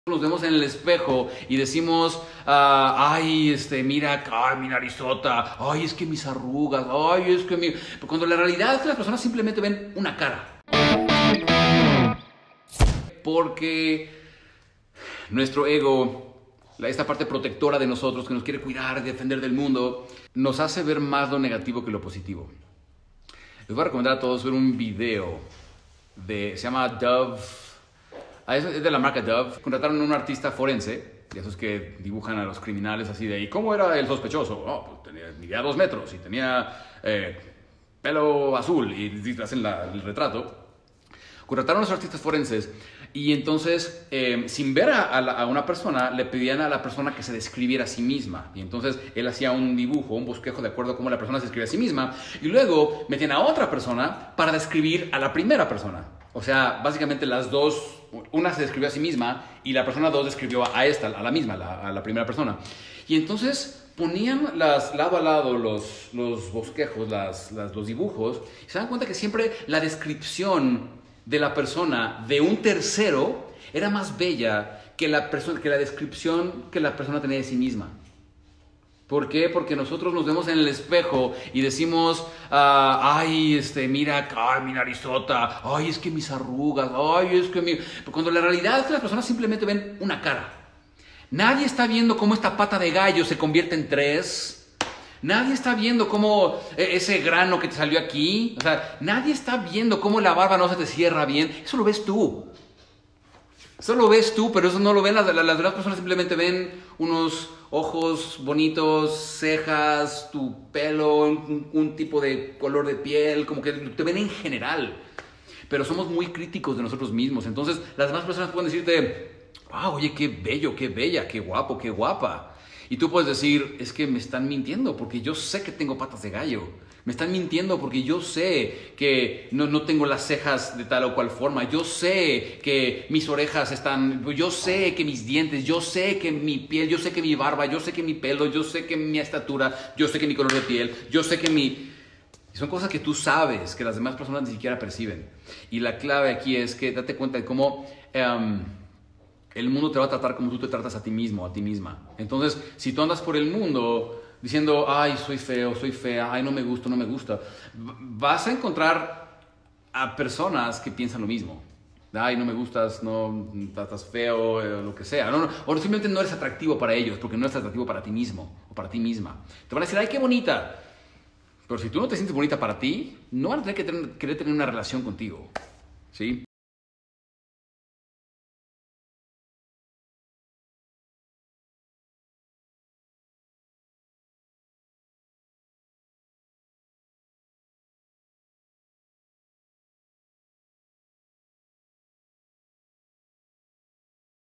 Nos vemos en el espejo y decimos, mira, ay, mi narizota, ay, es que mis arrugas, ay, es que mi... Cuando la realidad es que las personas simplemente ven una cara. Porque nuestro ego, esta parte protectora de nosotros que nos quiere cuidar, defender del mundo, nos hace ver más lo negativo que lo positivo. Les voy a recomendar a todos ver un video se llama Dove. Es de la marca Dove. Contrataron a un artista forense, de esos que dibujan a los criminales así de, ¿y cómo era el sospechoso? Oh, pues medía 2 metros y tenía pelo azul y hacen el retrato. Contrataron a los artistas forenses y entonces, sin ver a una persona, le pedían a la persona que se describiera a sí misma. Y entonces él hacía un dibujo, un bosquejo de acuerdo a cómo la persona se describe a sí misma. Y luego metían a otra persona para describir a la primera persona. O sea, básicamente las dos, una se describió a sí misma y la persona 2 describió a la misma, a la primera persona. Y entonces ponían lado a lado los bosquejos, los dibujos, y se dan cuenta que siempre la descripción de la persona de un tercero era más bella que la descripción que la persona tenía de sí misma. ¿Por qué? Porque nosotros nos vemos en el espejo y decimos, mira, ay, mi narizota, ay, es que mis arrugas, ay, es que mi... Cuando la realidad es que las personas simplemente ven una cara. Nadie está viendo cómo esta pata de gallo se convierte en 3. Nadie está viendo cómo ese grano que te salió aquí. O sea, nadie está viendo cómo la barba no se te cierra bien. Eso lo ves tú. Eso lo ves tú, pero eso no lo ven las demás personas. Simplemente ven unos ojos bonitos, cejas, tu pelo, un tipo de color de piel, como que te ven en general. Pero somos muy críticos de nosotros mismos. Entonces, las demás personas pueden decirte, wow, oye, qué bello, qué bella, qué guapo, qué guapa. Y tú puedes decir, es que me están mintiendo porque yo sé que tengo patas de gallo. Me están mintiendo porque yo sé que no tengo las cejas de tal o cual forma. Yo sé que mis orejas están... Yo sé que mis dientes, yo sé que mi piel, yo sé que mi barba, yo sé que mi pelo, yo sé que mi estatura, yo sé que mi color de piel, yo sé que mi... Son cosas que tú sabes, que las demás personas ni siquiera perciben. Y la clave aquí es que date cuenta de cómo... el mundo te va a tratar como tú te tratas a ti mismo, a ti misma. Entonces, si tú andas por el mundo diciendo, ay, soy feo, soy fea, ay, no me gusta, no me gusta, vas a encontrar a personas que piensan lo mismo. Ay, no me gustas, no, estás feo, lo que sea. O simplemente no eres atractivo para ellos, porque no eres atractivo para ti mismo o para ti misma. Te van a decir, ay, qué bonita. Pero si tú no te sientes bonita para ti, no van a tener que querer tener una relación contigo. ¿Sí?